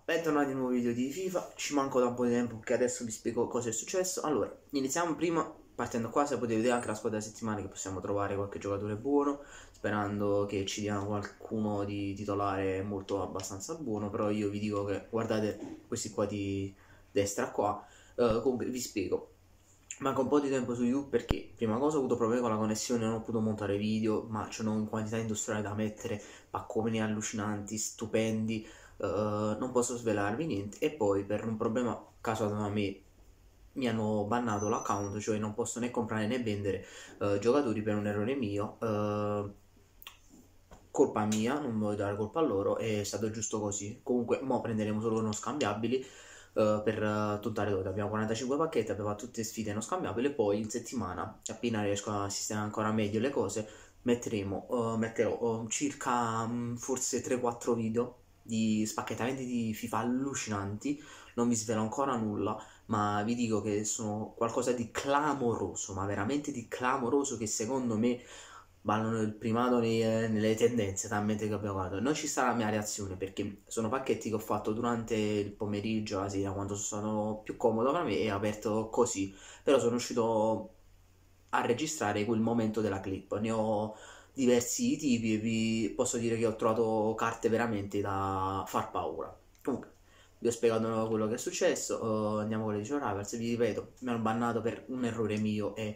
Bentornati in un nuovo video di FIFA. Ci manco da un po' di tempo che adesso vi spiego cosa è successo. Allora, iniziamo prima partendo qua. Se potete vedere anche la squadra della settimana, che possiamo trovare qualche giocatore buono, sperando che ci diano qualcuno di titolare molto abbastanza buono. Però io vi dico che guardate questi qua di destra qua. Comunque vi spiego. Manca un po' di tempo su YouTube perché prima cosa ho avuto problemi con la connessione, non ho potuto montare video, ma c'erano in quantità industriale da mettere, pacconi allucinanti, stupendi, non posso svelarvi niente. E poi per un problema causato da me mi hanno bannato l'account, cioè non posso né comprare né vendere giocatori per un errore mio. Colpa mia, non voglio dare colpa a loro, è stato giusto così. Comunque mo prenderemo solo non scambiabili per tentare dove abbiamo 45 pacchetti, abbiamo tutte sfide non scambiabili. Poi in settimana, appena riesco a sistemare ancora meglio le cose, metterò circa forse 3-4 video di spacchettamenti di FIFA allucinanti. Non vi svelo ancora nulla, ma vi dico che sono qualcosa di clamoroso, ma veramente di clamoroso, che secondo me ballano il primato nelle tendenze talmente che abbiamo fatto. Non ci sarà la mia reazione perché sono pacchetti che ho fatto durante il pomeriggio, la sera, quando sono stato più comodo per me, e aperto così. Però sono riuscito a registrare quel momento della clip. Ne ho diversi tipi e vi posso dire che ho trovato carte veramente da far paura. Comunque, vi ho spiegato quello che è successo. Andiamo con le Legion Rivals. Vi ripeto, mi hanno bannato per un errore mio e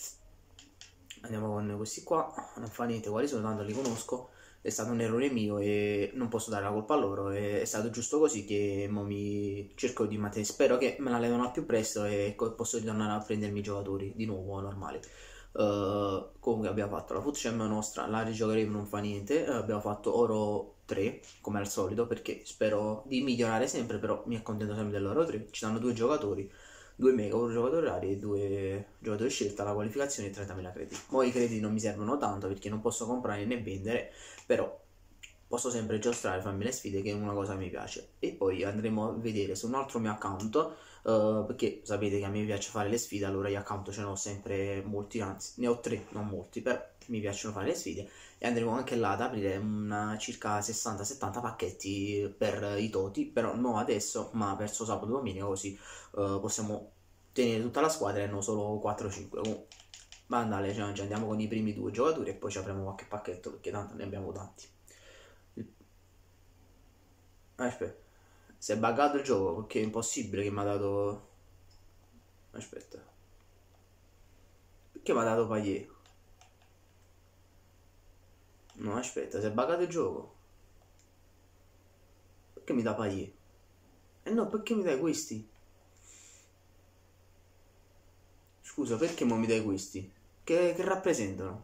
andiamo con questi qua. Non fa niente quali sono, tanto li conosco. È stato un errore mio e non posso dare la colpa a loro. È stato giusto così che mo mi cerco di mantenere. Spero che me la levano al più presto e posso ritornare a prendermi i giocatori di nuovo normali. Comunque abbiamo fatto la Foot Champion nostra, la rigiocheremo, non fa niente. Abbiamo fatto oro 3 come al solito perché spero di migliorare sempre, però mi accontento sempre dell'oro 3. Ci danno due giocatori, 2 mega, un giocatore rari e 2 giocatori scelta, la qualificazione e 30.000 crediti. Poi i crediti non mi servono tanto perché non posso comprare né vendere, però posso sempre giostrare, farmi le sfide, che è una cosa che mi piace. E poi andremo a vedere su un altro mio account, perché sapete che a me piace fare le sfide, allora gli account ce ne ho sempre molti, anzi ne ho 3, non molti, però mi piacciono fare le sfide. E andremo anche là ad aprire circa 60-70 pacchetti per i Toti, però non adesso, ma verso sabato domenica, così possiamo tenere tutta la squadra e non solo 4-5. Ma andare, cioè, andiamo con i primi 2 giocatori e poi ci apriamo qualche pacchetto perché tanto ne abbiamo tanti. Aspetta, si è buggato il gioco perché è impossibile che mi ha dato. Aspetta, perché mi ha dato Payet? No, aspetta, si è buggato il gioco. Perché mi dà Payet? Eh no, perché mi dai questi? Scusa, perché mo mi dai questi? Che rappresentano?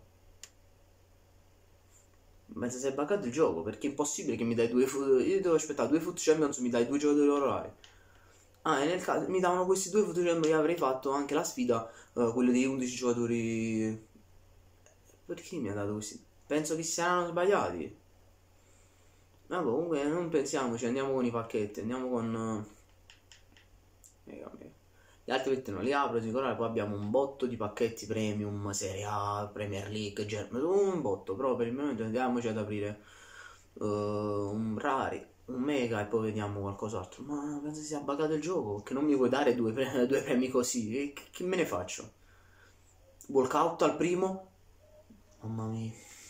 Pensa si è buggato il gioco, perché è impossibile che mi dai due foot. Io devo aspettare 2 foot champions, mi dai 2 giocatori orari. Ah, e nel caso mi davano questi 2 foot champions, io avrei fatto anche la sfida, quello dei 11 giocatori. Perché mi ha dato questi? Penso che siano sbagliati. Ma comunque non pensiamoci, andiamo con i pacchetti, andiamo con. Mega, mega. Gli altri pacchetti non li apro, sicuramente poi abbiamo un botto di pacchetti premium, Serie A, Premier League, un botto, però per il momento andiamoci ad aprire un rari, un mega e poi vediamo qualcos'altro. Ma penso sia buggato il gioco, che non mi puoi dare due premi così, e che me ne faccio? Walkout al primo? Mamma mia.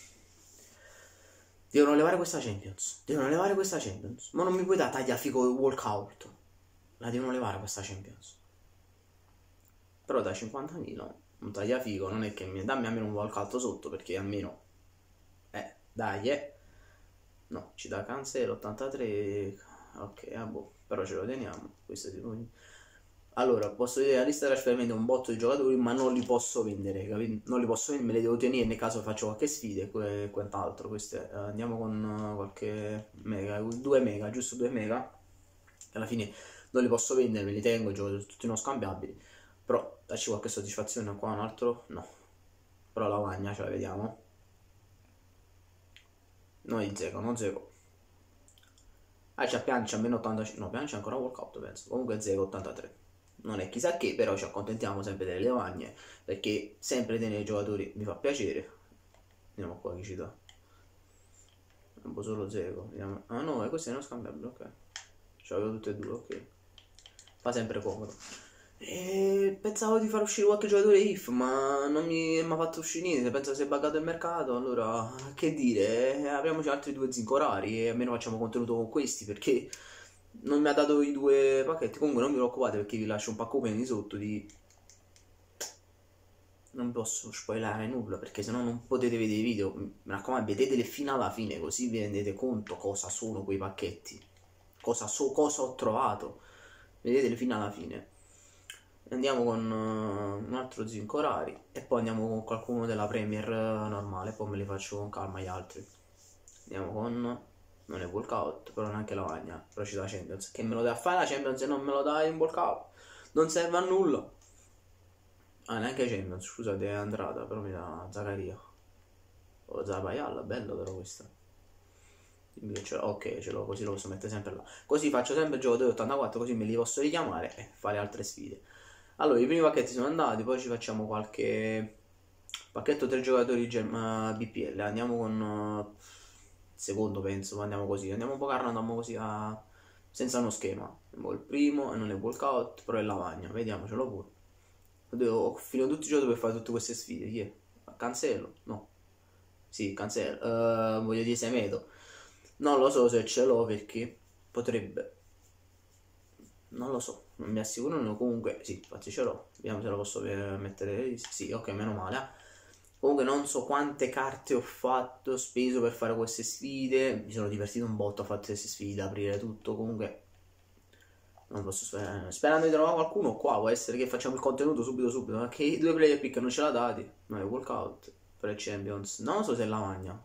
Devono levare questa Champions. Devono levare questa Champions. Ma non mi puoi dare tagliafico walkout. La devono levare questa Champions. Però da 50.000 un tagliafico non è che mi dammi almeno un walkout sotto, perché almeno. Dai, no, ci dà cancel 83. Ok, boh, però ce lo teniamo. Questo tipo di. Allora, posso vedere la lista di trasferimento un botto di giocatori, ma non li posso vendere, capito? Non li posso vendere, me li devo tenere nel caso faccio qualche sfida e quant'altro. Andiamo con qualche mega, 2 mega, giusto 2 mega. Alla fine non li posso vendere, me li tengo, i giocatori tutti non scambiabili. Però dacci qualche soddisfazione qua, un altro? No. Però la Vagna ce la vediamo. No, di Zeco, non Zeco. C'ha Piancia almeno 85. No, Piancia ancora walkout, penso. Comunque Zeco 83. Non è chissà che, però ci accontentiamo sempre delle lavagne, perché sempre tenere i giocatori mi fa piacere. Andiamo qua, chi ci dà? Un po' solo Zeco. Vediamo. Ah no, questo è uno scambiabile, ok. ce l'avevo tutte e due, ok. Fa sempre comodo. E pensavo di far uscire qualche giocatore IF, ma non mi ha fatto uscire niente. Penso che si è buggato il mercato. Allora, che dire, apriamoci altri due zinco rari e almeno facciamo contenuto con questi, perché non mi ha dato i due pacchetti. Comunque non vi preoccupate, perché vi lascio un pacco open di sotto di... Non posso spoilerare nulla, perché sennò non potete vedere i video. Mi raccomando, vedeteli fino alla fine, così vi rendete conto cosa sono quei pacchetti, cosa ho trovato. Vedeteli fino alla fine. Andiamo con un altro zinco rari e poi andiamo con qualcuno della Premier normale, poi me li faccio con calma gli altri. Andiamo con... non è walkout, però neanche lavagna, però ci dà Champions. Che me lo dai a fare la Champions e non me lo dai in walkout? Non serve a nulla. Ah, neanche Champions, scusate, è Andrada, però mi dà Zaccaria. O Zapaialla, bello però questo. Ok, ce l'ho, così lo posso mettere sempre là. Così faccio sempre il giocatore 84, così me li posso richiamare e fare altre sfide. Allora, i primi pacchetti sono andati, poi ci facciamo qualche pacchetto 3 giocatori BPL. Andiamo con secondo, penso, andiamo così. Andiamo un po' carno, andiamo così senza uno schema. Il primo e non è walkout, però è lavagna. Vediamocelo pure. Ho finito tutti i giochi per fare tutte queste sfide. Chi è? Cancello? No. Sì, cancello. Voglio dire Semedo. Non lo so se ce l'ho, perché potrebbe. Non lo so, non mi assicuro. Comunque, sì, infatti ce l'ho. Vediamo se lo posso mettere. Sì, ok, meno male. Comunque non so quante carte ho fatto, speso per fare queste sfide. Mi sono divertito un botto a fare queste sfide, aprire tutto. Comunque non posso sperare. Sperando di trovare qualcuno qua. Può essere che facciamo il contenuto subito. Perché i due player pick non ce l'ha dati. No, è walkout per il Champions. Non so se è Lavagna.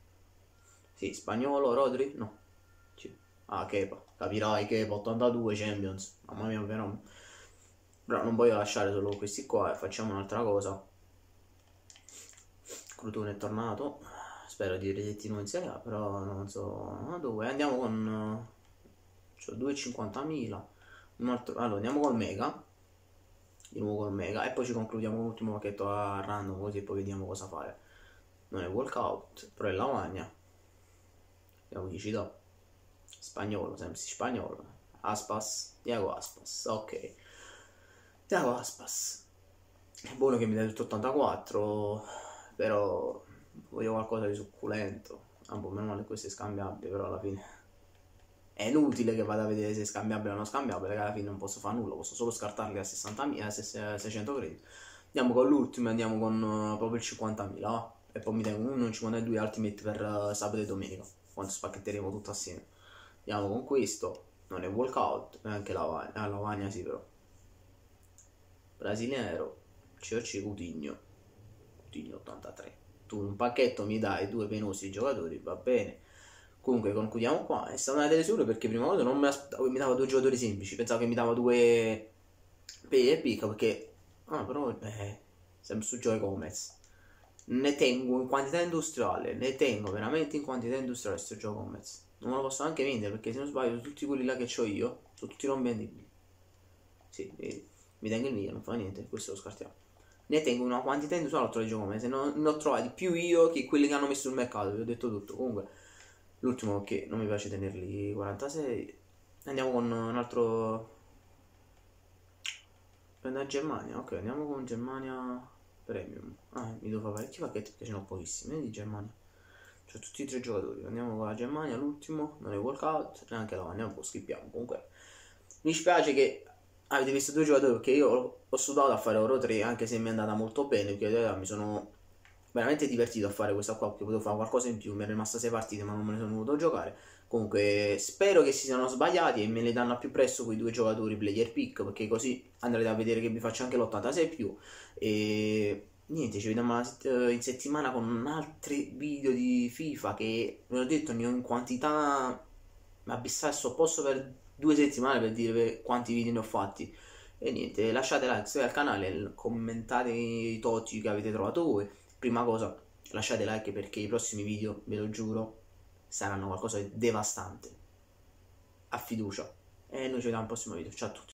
Sì, spagnolo, Rodri? No. Sì. Ah, Kepa. Capirai, Kepa, 82 Champions. Mamma mia, un fenomeno. Però non voglio lasciare solo questi qua e facciamo un'altra cosa. Crutone è tornato. Spero di ridettino in Serie A, però non so dove. Andiamo con... C'ho 250.000. Allora, andiamo col Mega. Di nuovo col Mega. E poi ci concludiamo con l'ultimo pacchetto a random, così e poi vediamo cosa fare. Non è walkout, però è lavagna. Vediamo chi ci do. Spagnolo, sempre spagnolo. Aspas, Diego Aspas, ok. Diego Aspas. È buono che mi dai tutto 84, però voglio qualcosa di succulento. Un po' meno male questo è scambiabile, però alla fine è inutile che vada a vedere se è scambiabile o non scambiabile, che alla fine non posso fare nulla, posso solo scartarli a 60.000, a 600 crediti. Andiamo con l'ultimo e andiamo con proprio il 50.000, e poi mi tengo uno, 52 ultimate per sabato e domenica, quando spacchetteremo tutto assieme. Andiamo con questo, non è walkout, è anche lavagna sì però. Brasiliero, COC Coutinho 83. Tu un pacchetto mi dai due penosi giocatori, va bene. Comunque concludiamo qua. È stata una delle sue, perché prima volta non mi aspettavo che mi dava due giocatori semplici, pensavo che mi dava due e picca, perché però sempre su Joy Gomez. Ne tengo in quantità industriale, ne tengo veramente in quantità industriale questo Joy Gomez. Non me lo posso anche vendere, perché se non sbaglio tutti quelli là che ho io sono tutti non vendibili. Sì, mi tengo il mio, non fa niente, questo lo scartiamo. Ne tengo una quantità industriale, altro Joy Gomez, ne ho trovati più io che quelli che hanno messo sul mercato, vi ho detto tutto. Comunque l'ultimo, che non mi piace tenerli 46. Andiamo con un altro. Prende la Germania, ok, andiamo con Germania Premium. Mi devo fare parecchi pacchetti perché ce ne ho pochissimi di Germania. C'ho tutti i tre giocatori. Andiamo con la Germania, l'ultimo, non è walkout, neanche la andiamo un po', schippiamo. Comunque mi spiace che avete visto due giocatori, perché io ho sudato a fare Euro 3, anche se mi è andata molto bene, perché mi sono veramente divertito a fare questa qua, perché potevo fare qualcosa in più. Mi è rimasta 6 partite ma non me ne sono voluto giocare. Comunque spero che si siano sbagliati e me ne danno a più presto quei due giocatori player pick, perché così andrete a vedere che vi faccio anche l'86 più. E niente, ci vediamo in settimana con altri video di FIFA, che ve l'ho detto, ne ho in quantità abissale, sto a posto per 2 settimane per dire quanti video ne ho fatti. E niente, lasciate like al canale, commentate i toti che avete trovato voi. Prima cosa, lasciate like, perché i prossimi video, ve lo giuro, saranno qualcosa di devastante. A fiducia. E noi ci vediamo al prossimo video. Ciao a tutti.